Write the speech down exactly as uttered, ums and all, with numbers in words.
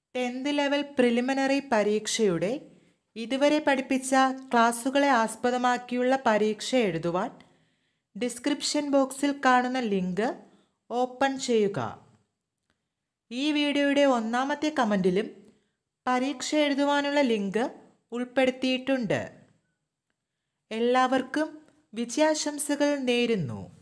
Tenth level preliminary പരീക്ഷയുടെ ഇതുവരെ പഠിപ്പിച്ച ക്ലാസുകളെ ആസ്പദമാക്കിയുള്ള പരീക്ഷ എഴുതുവാൻ ഡിസ്ക്രിപ്ഷൻ ബോക്സിൽ കാണുന്ന ലിങ്ക് ഓപ്പൺ ചെയ്യുക. ഈ വീഡിയോയുടെ ഒന്നാമത്തെ കമൻറ്റിലും പരീക്ഷ എഴുതുവാനുള്ള ലിങ്ക് ഉൾപ്പെടുത്തിയിട്ടുണ്ട്. എല്ലാവർക്കും വിജയാശംസകൾ നേരുന്നു.